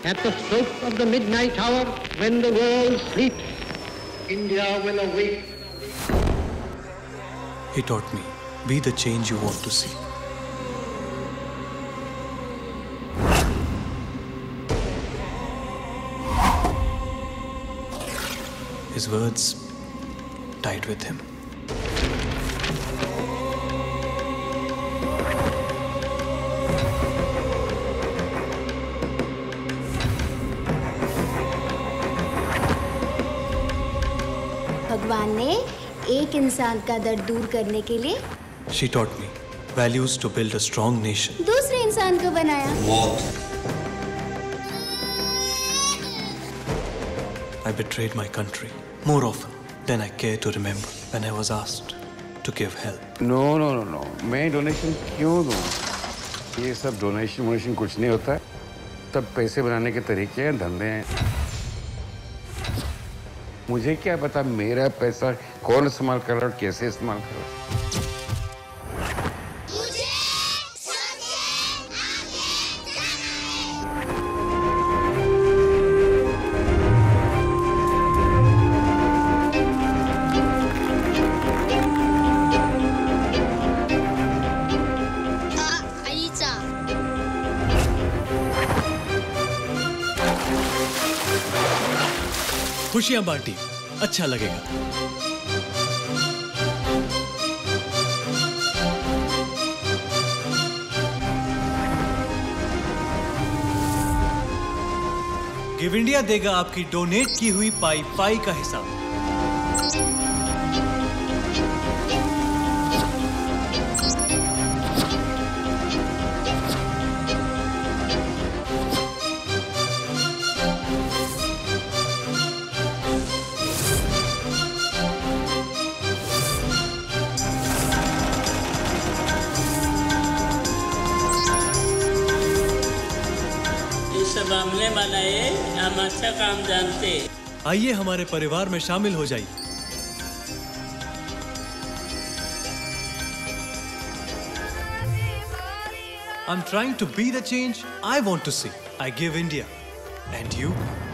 At the stroke of the midnight hour, when the world sleeps, India will awake. He taught me, be the change you want to see. His words died with him. भगवान ने एक इंसान का दर्द दूर करने के लिए She taught me values to build a strong nation. दूसरे इंसान को बनाया. I betrayed my country more often than I care to remember when I was asked to give help. No. मैं डोनेशन क्यों दूँ? ये सब डोनेशन कुछ नहीं होता है. तब पैसे बनाने के तरीके हैं, धंधे हैं. मुझे क्या पता मेरा पैसा कौन इस्तेमाल कर रहा है और कैसे इस्तेमाल कर रहा है. खुशियां बांटी, अच्छा लगेगा. गिव इंडिया देगा आपकी डोनेट की हुई पाई का हिसाब. मामले बनाए, हम अच्छा काम जानते. आइए हमारे परिवार में शामिल हो जाइए. I'm trying to be the change I want to see. I give India. And you?